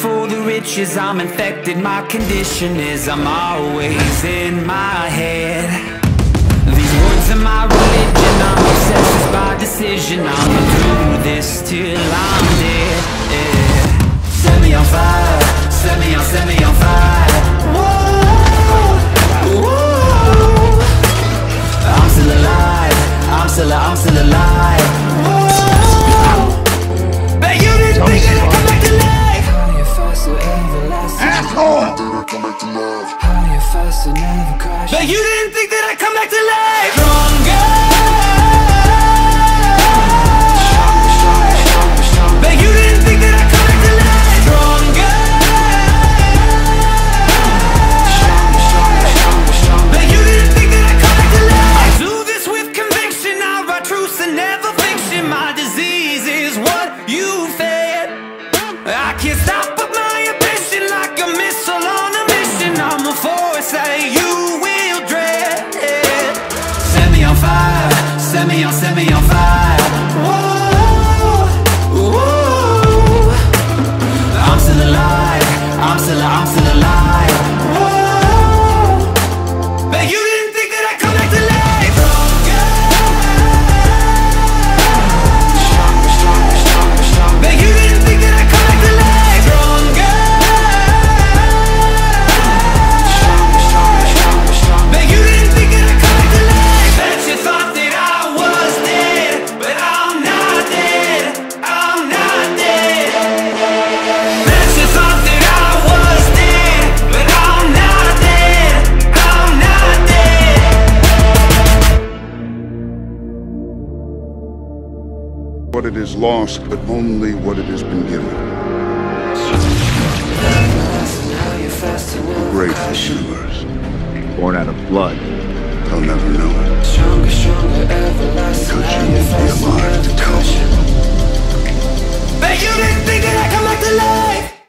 for the riches, I'm infected. My condition is I'm always in my head. These words are my religion, I'm obsessed by decision. I'ma do this till I'm dead, yeah. Set me on fire, set me on fire. Whoa, whoa. I'm still alive, I'm still alive. Whoa. Bet you didn't think that I'd come back to life. Higher, faster, everlasting. Asshole! Higher, faster, never crash. Bet you didn't think that I'd come back to life. Stronger. Bet you didn't think that I'd come back to life. Stronger. Bet you didn't think that I'd come back to life. I do this with conviction, I write truths and never fiction. My disease is what you fed. I can't stop but my ambition, like a missile on a mission. I'm a force that you will dread. Set me on fire, set me on fire. Whoa, whoa. I'm still alive, I'm still alive. Whoa. Bet you didn't think that I'd come back to life. Bet you didn't think that I'd come back to life. Stronger. Bet you didn't think that I'd come back to life. Bet you thought that I was dead, but I'm not dead, I'm not dead. Bet you thought that I was dead, but I'm not dead, I'm not dead. What it is lost, but only what it has been given. A grateful universe. Born out of blood. They'll never know it. Because you won't be alive to tell them. Bet you didn't think that I'd come back to life.